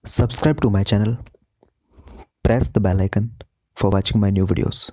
Subscribe to my channel, press the bell icon for watching my new videos.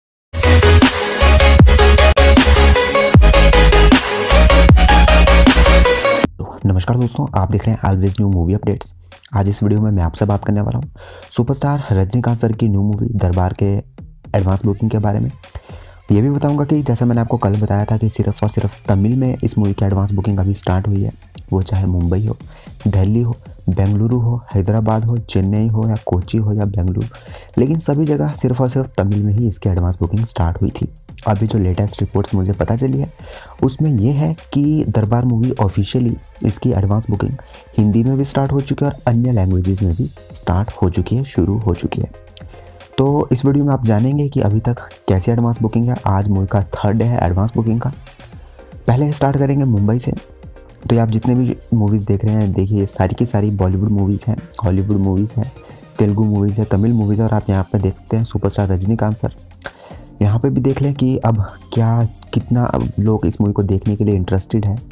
नमस्कार दोस्तों, आप देख रहे हैं ऑलवेज न्यू मूवी अपडेट्स। आज इस वीडियो में मैं आपसे बात करने वाला हूं सुपरस्टार रजनीकांत सर की न्यू मूवी दरबार के एडवांस बुकिंग के बारे में। ये भी बताऊंगा कि जैसा मैंने आपको कल बताया था कि सिर्फ और सिर्फ तमिल में इस मूवी की एडवांस बुकिंग अभी स्टार्ट हुई है, वो चाहे मुंबई हो, दिल्ली हो, बेंगलुरु हो, हैदराबाद हो, चेन्नई हो या कोची हो या बेंगलुरु, लेकिन सभी जगह सिर्फ और सिर्फ तमिल में ही इसकी एडवांस बुकिंग स्टार्ट हुई थी। अभी जो लेटेस्ट रिपोर्ट्स मुझे पता चली है उसमें यह है कि दरबार मूवी ऑफिशियली इसकी एडवांस बुकिंग हिंदी में भी स्टार्ट हो चुकी है और अन्य लैंग्वेजेस में भी स्टार्ट हो चुकी है, शुरू हो चुकी है। तो इस वीडियो में आप जानेंगे कि अभी तक कैसी एडवांस बुकिंग है। आज मूवी का थर्ड डे है एडवांस बुकिंग का। पहले स्टार्ट करेंगे मुंबई से। तो ये आप जितने भी मूवीज़ देख रहे हैं, देखिए सारी की सारी बॉलीवुड मूवीज़ हैं, हॉलीवुड मूवीज़ हैं, तेलुगु मूवीज़ है, तमिल मूवीज़ है। और आप यहाँ पे देख सकते हैं सुपरस्टार रजनीकांत सर। यहाँ पे भी देख लें कि अब कितना लोग इस मूवी को देखने के लिए इंटरेस्टेड है।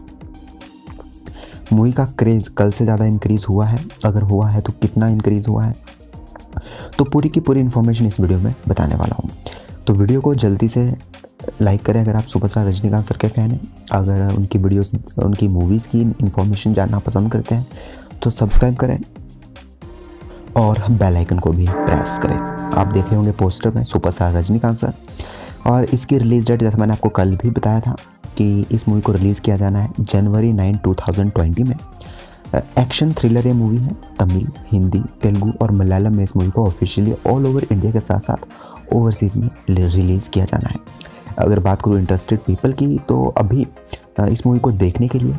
मूवी का क्रेज़ कल से ज़्यादा इंक्रीज़ हुआ है, अगर हुआ है तो कितना इंक्रीज़ हुआ है, तो पूरी की पूरी इन्फॉर्मेशन इस वीडियो में बताने वाला हूँ। तो वीडियो को जल्दी से लाइक करें अगर आप सुपरस्टार रजनीकांत सर के फ़ैन हैं। अगर उनकी वीडियोस, उनकी मूवीज़ की इन्फॉर्मेशन जानना पसंद करते हैं तो सब्सक्राइब करें और बेल आइकन को भी प्रेस करें। आप देख रहे होंगे पोस्टर में सुपरस्टार रजनीकांत सर, और इसकी रिलीज़ डेट जैसा मैंने आपको कल भी बताया था कि इस मूवी को रिलीज़ किया जाना है जनवरी 9, 2020 में। एक्शन थ्रिलर ये मूवी है। तमिल, हिंदी, तेलुगु और मलयालम में इस मूवी को ऑफिशियली ऑल ओवर इंडिया के साथ साथ ओवरसीज़ में रिलीज़ किया जाना है। अगर बात करूँ इंटरेस्टेड पीपल की, तो अभी इस मूवी को देखने के लिए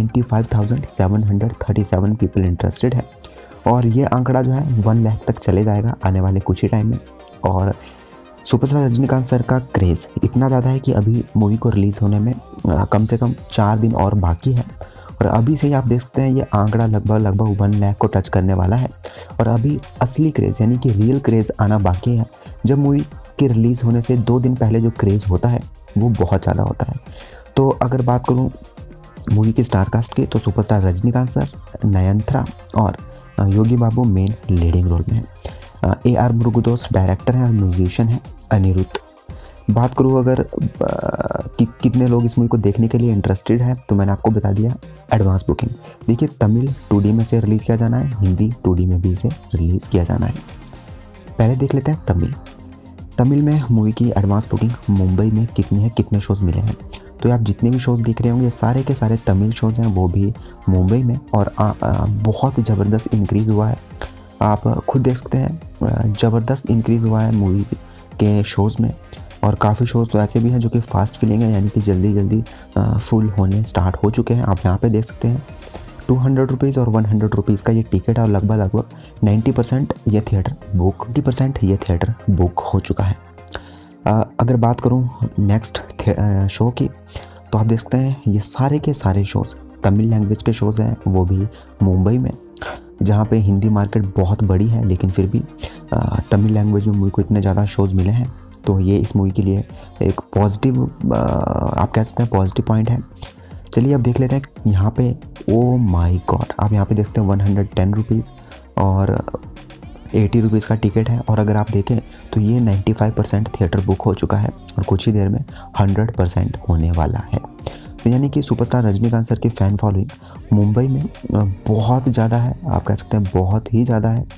95,737 पीपल इंटरेस्टेड है, और ये आंकड़ा जो है 1 लाख तक चले जाएगा आने वाले कुछ ही टाइम में। और सुपरस्टार रजनीकांत सर का क्रेज़ इतना ज़्यादा है कि अभी मूवी को रिलीज़ होने में कम से कम 4 दिन और बाकी है, और अभी से ही आप देख सकते हैं ये आंकड़ा लगभग 1 लाख को टच करने वाला है। और अभी असली क्रेज़ यानी कि रियल क्रेज़ आना बाकी है। जब मूवी के रिलीज़ होने से 2 दिन पहले जो क्रेज़ होता है वो बहुत ज़्यादा होता है। तो अगर बात करूँ मूवी की स्टार कास्ट की, तो सुपरस्टार रजनीकांत सर, नयनतारा और Yogi Babu main leading role में है। AR मुरुगदोस डायरेक्टर हैं और म्यूजिशियन हैं अनिरुद्ध। बात करूँ अगर कितने लोग इस मूवी को देखने के लिए इंटरेस्टेड हैं, तो मैंने आपको बता दिया एडवांस बुकिंग। देखिए तमिल 2D में से रिलीज़ किया जाना है, हिंदी 2D में भी इसे रिलीज़ किया जाना है। पहले देख लेते हैं तमिल में मूवी की एडवांस बुकिंग मुंबई में कितनी है, कितने शोज़ मिले हैं। तो आप जितने भी शोज़ देख रहे होंगे ये सारे के सारे तमिल शोज़ हैं, वो भी मुंबई में, और बहुत ज़बरदस्त इंक्रीज़ हुआ है। आप खुद देख सकते हैं ज़बरदस्त इंक्रीज़ हुआ है मूवी के शोज़ में। और काफ़ी शोज़ तो ऐसे भी हैं जो कि फास्ट फिलिंग है, यानी कि जल्दी फुल होने स्टार्ट हो चुके हैं। आप यहाँ पे देख सकते हैं 200 रुपीज़ और 100 रुपीज़ का ये टिकट है, और लगभग 90% ये थिएटर बुक हो चुका है। अगर बात करूँ नेक्स्ट शो की, तो आप देख सकते हैं ये सारे के सारे शोज़ तमिल लैंग्वेज के शोज़ हैं, वो भी मुंबई में, जहाँ पे हिंदी मार्केट बहुत बड़ी है, लेकिन फिर भी तमिल लैंग्वेज में मूवी को इतने ज़्यादा शोज़ मिले हैं। तो ये इस मूवी के लिए एक पॉजिटिव, आप कह सकते हैं पॉजिटिव पॉइंट है। चलिए अब देख लेते हैं यहाँ पे। ओ माय गॉड, आप यहाँ पे देख सकते हैं 110 रुपीज़ और 80 रुपीज़ का टिकट है। और अगर आप देखें तो ये 95% थिएटर बुक हो चुका है, और कुछ ही देर में 100% होने वाला है। तो यानी कि सुपरस्टार रजनीकांत सर की फ़ैन फॉलोइंग मुंबई में बहुत ज़्यादा है, आप कह सकते हैं बहुत ही ज़्यादा है।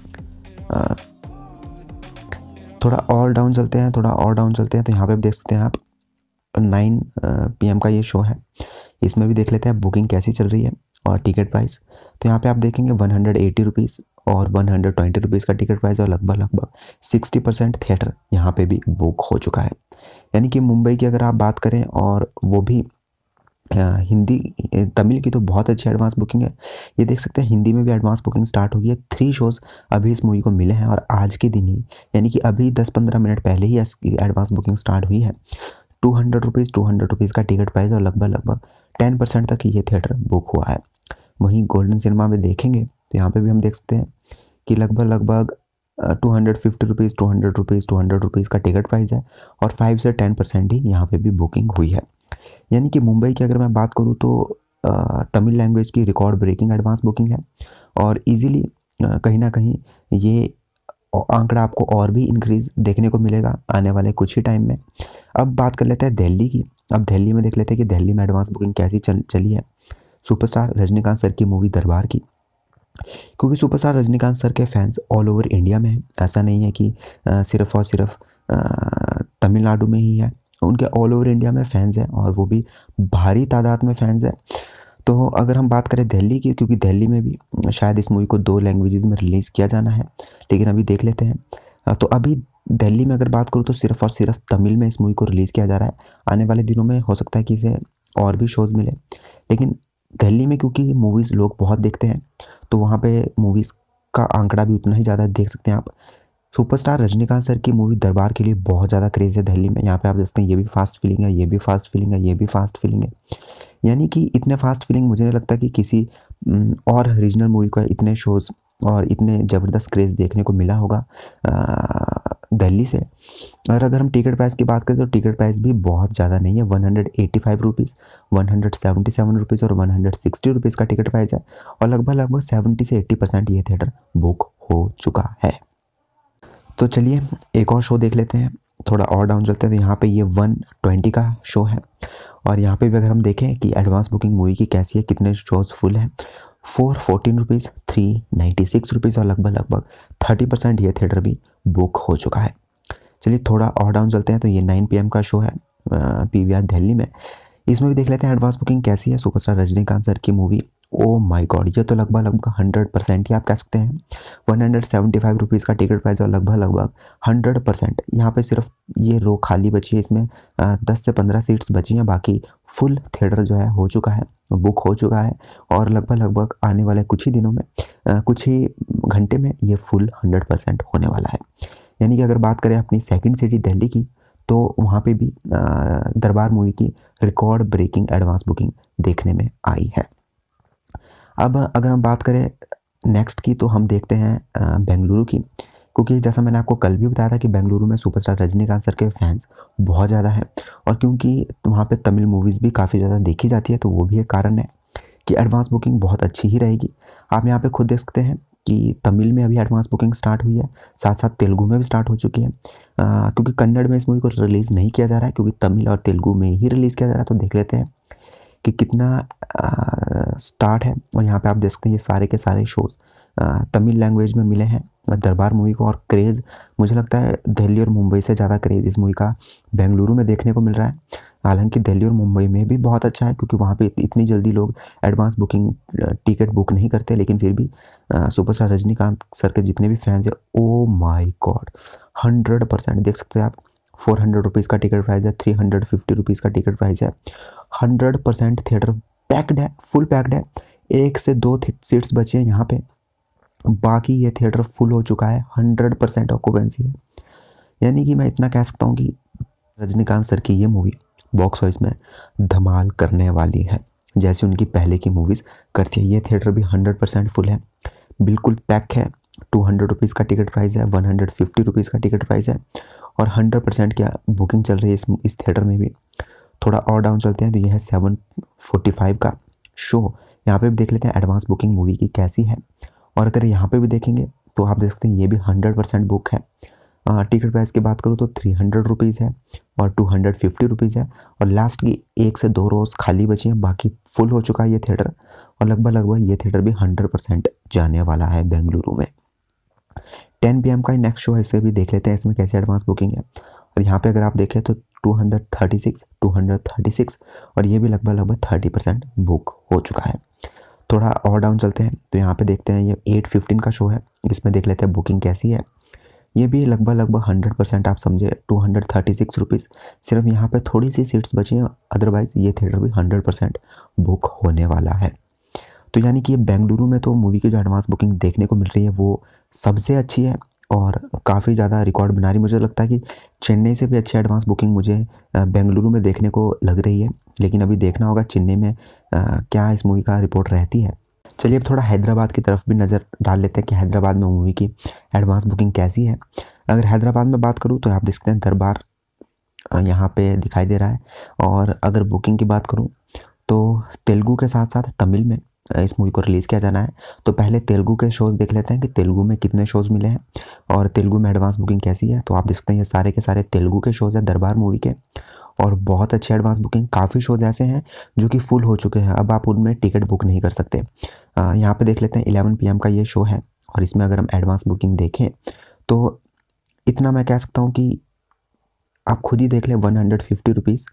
थोड़ा और डाउन चलते हैं तो यहाँ पे देख सकते हैं आप 9 PM का ये शो है, इसमें भी देख लेते हैं बुकिंग कैसी चल रही है और टिकट प्राइस। तो यहाँ पे आप देखेंगे 180 रुपीज़ और 120 रुपीज़ का टिकट प्राइस, और लगभग 60% थिएटर यहाँ पे भी बुक हो चुका है। यानी कि मुंबई की अगर आप बात करें, और वो भी हिंदी तमिल की तो बहुत अच्छी एडवांस बुकिंग है। ये देख सकते हैं हिंदी में भी एडवांस बुकिंग स्टार्ट हो गई है। 3 शोज़ अभी इस मूवी को मिले हैं, और आज के दिन ही यानी कि अभी 10-15 मिनट पहले ही इसकी एडवांस बुकिंग स्टार्ट हुई है। 200 रुपीज़ का टिकट प्राइस, और लगभग 10% तक ये थिएटर बुक हुआ है। वहीं गोल्डन सिनेमा में देखेंगे तो यहाँ पे भी हम देख सकते हैं कि लगभग 250 रुपीज़, 200 रुपीज़ का टिकट प्राइस है, और 5 से 10% ही यहाँ पे भी बुकिंग हुई है। यानी कि मुंबई की अगर मैं बात करूँ तो तमिल लैंग्वेज की रिकॉर्ड ब्रेकिंग एडवांस बुकिंग है, और इजीली कहीं ना कहीं ये आंकड़ा आपको और भी इंक्रीज देखने को मिलेगा आने वाले कुछ ही टाइम में। अब बात कर लेते हैं दिल्ली की। अब दिल्ली में देख लेते हैं कि दिल्ली में एडवांस बुकिंग कैसी चली है सुपरस्टार रजनीकांत सर की मूवी दरबार की। क्योंकि सुपरस्टार रजनीकांत सर के फैंस ऑल ओवर इंडिया में हैं, ऐसा नहीं है कि सिर्फ और सिर्फ तमिलनाडु में ही है, उनके ऑल ओवर इंडिया में फैंस हैं और वो भी भारी तादाद में फैंस हैं। तो अगर हम बात करें दिल्ली की, क्योंकि दिल्ली में भी शायद इस मूवी को 2 लैंग्वेजेस में रिलीज़ किया जाना है, लेकिन अभी देख लेते हैं। तो अभी दिल्ली में अगर बात करूँ तो सिर्फ और सिर्फ तमिल में इस मूवी को रिलीज़ किया जा रहा है। आने वाले दिनों में हो सकता है कि इसे और भी शोज़ मिले, लेकिन दिल्ली में क्योंकि मूवीज़ लोग बहुत देखते हैं तो वहाँ पे मूवीज़ का आंकड़ा भी उतना ही ज़्यादा देख सकते हैं आप। सुपरस्टार रजनीकांत सर की मूवी दरबार के लिए बहुत ज़्यादा क्रेज़ है दिल्ली में। यहाँ पे आप देखते हैं ये भी फास्ट फीलिंग है, ये भी फास्ट फीलिंग है, ये भी फास्ट फीलिंग है। यानी कि इतने फास्ट फीलिंग मुझे नहीं लगता कि किसी और रीजनल मूवी को इतने शोज़ और इतने ज़बरदस्त क्रेज़ देखने को मिला होगा दिल्ली से। और अगर हम टिकट प्राइस की बात करें तो टिकट प्राइस भी बहुत ज़्यादा नहीं है, 185 रुपीज़, 177 रुपीज़ और 160 रुपीज़ का टिकट प्राइस है। और लगभग 70 से 80% ये थिएटर बुक हो चुका है। तो चलिए एक और शो देख लेते हैं, थोड़ा और डाउन चलते हैं। तो यहाँ पे ये 120 का शो है और यहाँ पे भी अगर हम देखें कि एडवांस बुकिंग मूवी की कैसी है, कितने शोज़ फुल हैं, 414 रुपीज़, 396 रुपीज़ और लगभग 30% ये थिएटर भी बुक हो चुका है। चलिए थोड़ा और डाउन चलते हैं। तो ये 9 PM का शो है PVR दिल्ली में। इसमें भी देख लेते हैं एडवांस बुकिंग कैसी है। सुपरस्टार रजनीकांत सर की मूवी, ओ माय गॉड, ये तो लगभग 100% ही आप कह सकते हैं। 175 रुपीज़ का टिकट प्राइस और लगभग 100% यहाँ पे सिर्फ ये रो खाली बची है, इसमें 10 से 15 सीट्स बची हैं, बाकी फुल थिएटर जो है हो चुका है, बुक हो चुका है। और लगभग आने वाले कुछ ही दिनों में, कुछ ही घंटे में ये फुल 100% होने वाला है। यानी कि अगर बात करें अपनी सेकंड सिटी दिल्ली की, तो वहाँ पे भी दरबार मूवी की रिकॉर्ड ब्रेकिंग एडवांस बुकिंग देखने में आई है। अब अगर हम बात करें नेक्स्ट की, तो हम देखते हैं बेंगलुरु की। क्योंकि जैसा मैंने आपको कल भी बताया था कि बेंगलुरु में सुपरस्टार रजनीकांत सर के फैंस बहुत ज़्यादा हैं और क्योंकि वहाँ पे तमिल मूवीज़ भी काफ़ी ज़्यादा देखी जाती है, तो वो भी एक कारण है कि एडवांस बुकिंग बहुत अच्छी ही रहेगी। आप यहाँ पे खुद देख सकते हैं कि तमिल में अभी एडवांस बुकिंग स्टार्ट हुई है, साथ साथ तेलुगु में भी स्टार्ट हो चुकी है। क्योंकि कन्नड़ में इस मूवी को रिलीज़ नहीं किया जा रहा है, क्योंकि तमिल और तेलुगु में ही रिलीज़ किया जा रहा है। तो देख लेते हैं कि कितना स्टार्ट है। और यहाँ पे आप देख सकते हैं ये सारे के सारे शोज़ तमिल लैंग्वेज में मिले हैं दरबार मूवी को। और क्रेज़ मुझे लगता है दिल्ली और मुंबई से ज़्यादा क्रेज़ इस मूवी का बेंगलुरु में देखने को मिल रहा है। हालांकि दिल्ली और मुंबई में भी बहुत अच्छा है, क्योंकि वहाँ पे इतनी जल्दी लोग एडवांस बुकिंग टिकट बुक नहीं करते, लेकिन फिर भी सुपरस्टार रजनीकांत सर के जितने भी फैंस हैं, ओ माय गॉड, 100% देख सकते हैं आप। 400 रुपीज़ का टिकट प्राइस है, 350 रुपीज़ का टिकट प्राइस है। 100% थिएटर पैक्ड है, फुल पैक्ड है। 1 से 2 सीट्स बची हैं यहाँ पे, बाकी ये थिएटर फुल हो चुका है, 100% ऑक्यूपेंसी है। यानी कि मैं इतना कह सकता हूँ कि रजनीकांत सर की ये मूवी बॉक्स ऑफिस में धमाल करने वाली है, जैसे उनकी पहले की मूवीज़ करती है। ये थिएटर भी 100% फुल है, बिल्कुल पैक है। 200 रुपीज़ का टिकट प्राइस है, 150 रुपीज़ का टिकट प्राइस है और 100% की बुकिंग चल रही है इस थिएटर में भी। थोड़ा और डाउन चलते हैं तो यह है 7:45 का शो। यहाँ पे भी देख लेते हैं एडवांस बुकिंग मूवी की कैसी है। और अगर यहाँ पे भी देखेंगे तो आप देख सकते हैं ये भी 100% बुक है। टिकट प्राइस की बात करूँ तो 300 रुपीज़ है और 250 रुपीज़ है। और लास्ट की 1 से 2 रोज़ खाली बची हैं, बाकी फुल हो चुका है ये थिएटर। और लगभग ये थिएटर भी 100% जाने वाला है बेंगलुरु में। 10 PM का नेक्स्ट शो है, इसे भी देख लेते हैं इसमें कैसे एडवांस बुकिंग है। और यहाँ पे अगर आप देखें तो 236 और ये भी लगभग 30% बुक हो चुका है। थोड़ा और डाउन चलते हैं तो यहाँ पे देखते हैं ये 8:15 का शो है, इसमें देख लेते हैं बुकिंग कैसी है। ये भी लगभग 100% आप समझे, 236 रुपीज़। सिर्फ यहाँ पे थोड़ी सी सीट्स बची हैं, अदरवाइज़ ये थिएटर भी 100% बुक होने वाला है। तो यानी कि बेंगलुरु में तो मूवी की जो एडवांस बुकिंग देखने को मिल रही है वो सबसे अच्छी है और काफ़ी ज़्यादा रिकॉर्ड बना रही। मुझे लगता है कि चेन्नई से भी अच्छी एडवांस बुकिंग मुझे बेंगलुरु में देखने को लग रही है, लेकिन अभी देखना होगा चेन्नई में क्या इस मूवी का रिपोर्ट रहती है। चलिए अब थोड़ा हैदराबाद की तरफ भी नज़र डाल लेते हैं कि हैदराबाद में मूवी की एडवांस बुकिंग कैसी है। अगर हैदराबाद में बात करूँ तो आप देख सकते हैं दरबार यहाँ पे दिखाई दे रहा है। और अगर बुकिंग की बात करूँ तो तेलुगु के साथ साथ तमिल में इस मूवी को रिलीज़ किया जाना है। तो पहले तेलुगु के शोज़ देख लेते हैं कि तेलुगु में कितने शोज़ मिले हैं और तेलुगु में एडवांस बुकिंग कैसी है। तो आप देख सकते हैं ये सारे के सारे तेलुगु के शोज़ हैं दरबार मूवी के, और बहुत अच्छी एडवांस बुकिंग। काफ़ी शोज़ ऐसे हैं जो कि फुल हो चुके हैं, अब आप उनमें टिकट बुक नहीं कर सकते। यहाँ पे देख लेते हैं 11 PM का ये शो है, और इसमें अगर हम एडवांस बुकिंग देखें तो इतना मैं कह सकता हूँ कि आप खुद ही देख लें, 150 रुपीज़,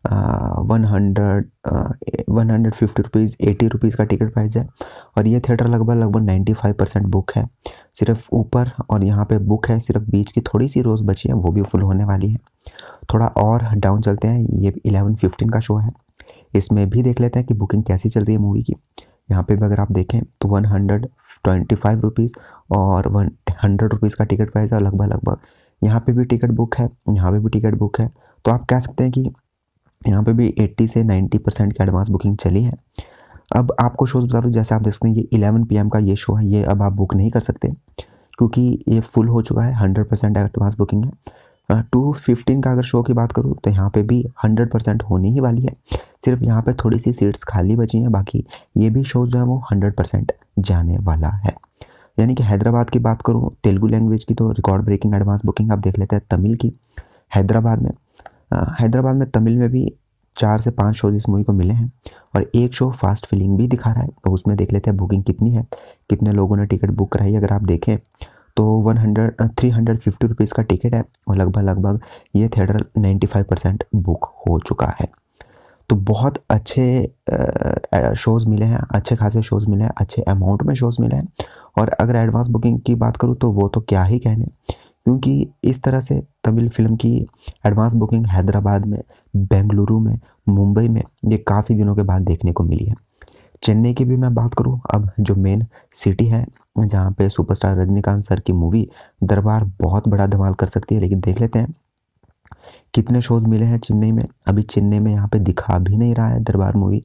150 रुपीज़, 80 रुपीज़ का टिकट प्राइस है। और ये थिएटर लगभग 95% बुक है, सिर्फ ऊपर और यहाँ पे बुक है, सिर्फ बीच की थोड़ी सी रोज़ बची है, वो भी फुल होने वाली है। थोड़ा और डाउन चलते हैं, ये 11:15 का शो है, इसमें भी देख लेते हैं कि बुकिंग कैसी चल रही है मूवी की। यहाँ पे भी अगर आप देखें तो 125 रुपीज़ और 100 रुपीज़ का टिकट प्राइस है, लगभग यहाँ पे भी टिकट बुक है, यहाँ पे भी टिकट बुक है। तो आप कह सकते हैं कि यहाँ पे भी 80 से 90% की एडवांस बुकिंग चली है। अब आपको शोज़ बता दूँ, जैसे आप देख सकते हैं ये 11 PM का ये शो है, ये अब आप बुक नहीं कर सकते क्योंकि ये फुल हो चुका है, 100% एडवांस बुकिंग है। 2:15 का अगर शो की बात करूँ तो यहाँ पे भी 100% होने ही वाली है, सिर्फ यहाँ पे थोड़ी सी सीट्स खाली बची हैं, बाकी ये भी शो जो है वो 100% जाने वाला है। यानी कि हैदराबाद की बात करूँ तेलुगु लैंग्वेज की, तो रिकॉर्ड ब्रेकिंग एडवांस बुकिंग आप देख लेते हैं तमिल की। हैदराबाद में तमिल में भी 4 से 5 शोज इस मूवी को मिले हैं, और एक शो फास्ट फिलिंग भी दिखा रहा है, तो उसमें देख लेते हैं बुकिंग कितनी है, कितने लोगों ने टिकट बुक कराई। अगर आप देखें तो 350 रुपीज़ का टिकट है, और लगभग ये थिएटर 95% बुक हो चुका है। तो बहुत अच्छे शोज़ मिले हैं, अच्छे खासे शोज़ मिले हैं, अच्छे अमाउंट में शोज़ मिले हैं। और अगर एडवांस बुकिंग की बात करूँ तो वो तो क्या ही कहने, क्योंकि इस तरह से तमिल फिल्म की एडवांस बुकिंग हैदराबाद में, बेंगलुरु में, मुंबई में ये काफ़ी दिनों के बाद देखने को मिली है। चेन्नई की भी मैं बात करूं, अब जो मेन सिटी है जहां पे सुपरस्टार रजनीकांत सर की मूवी दरबार बहुत बड़ा धमाल कर सकती है, लेकिन देख लेते हैं कितने शोज़ मिले हैं चेन्नई में। अभी चेन्नई में यहाँ पे दिखा भी नहीं रहा है दरबार मूवी,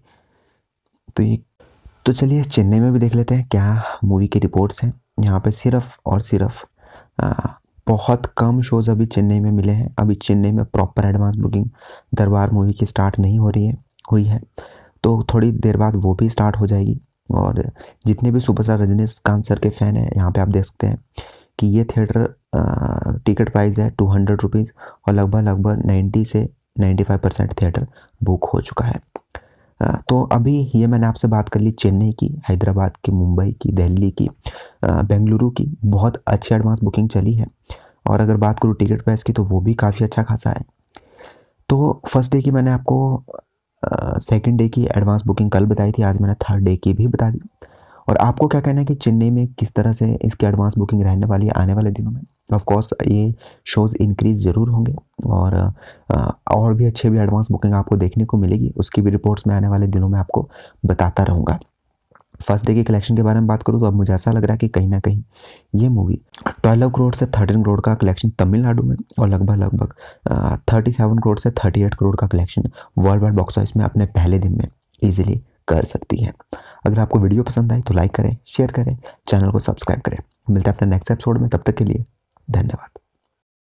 तो चलिए चेन्नई में भी देख लेते हैं क्या मूवी की रिपोर्ट्स हैं। यहाँ पे सिर्फ और सिर्फ बहुत कम शोज़ अभी चेन्नई में मिले हैं। अभी चेन्नई में proper advance booking Darbar movie की स्टार्ट नहीं हुई है, तो थोड़ी देर बाद वो भी स्टार्ट हो जाएगी। और जितने भी सुपरस्टार रजनीकांत सर के फ़ैन हैं, यहाँ पे आप देख सकते हैं कि ये थिएटर टिकट प्राइस है 200 रुपीज़, और लगभग 90 से 95% थिएटर बुक हो चुका है। तो अभी ये मैंने आपसे बात कर ली चेन्नई की, हैदराबाद की, मुंबई की, दिल्ली की, बेंगलुरु की, बहुत अच्छी एडवांस बुकिंग चली है। और अगर बात करूँ टिकट प्राइस की तो वो भी काफ़ी अच्छा खासा है। तो फर्स्ट डे की मैंने आपको सेकंड डे की एडवांस बुकिंग कल बताई थी, आज मैंने थर्ड डे की भी बता दी। और आपको क्या कहना है कि चेन्नई में किस तरह से इसकी एडवांस बुकिंग रहने वाली है आने वाले दिनों में। ऑफ कोर्स ये शोज़ इंक्रीज़ ज़रूर होंगे, और भी अच्छे भी एडवांस बुकिंग आपको देखने को मिलेगी, उसकी भी रिपोर्ट्स मैं आने वाले दिनों में आपको बताता रहूँगा। फर्स्ट डे के कलेक्शन के बारे में बात करूँ तो अब मुझे ऐसा लग रहा है कि कहीं ना कहीं ये मूवी 12 करोड़ से 13 करोड़ का कलेक्शन तमिलनाडु में, और लगभग 37 करोड़ से 38 करोड़ का collection worldwide box office में अपने पहले दिन में ईजिली कर सकती है। अगर आपको वीडियो पसंद आई तो लाइक करें, शेयर करें, चैनल को सब्सक्राइब करें। मिलते हैं अपने नेक्स्ट एपिसोड में, तब तक के लिए धन्यवाद।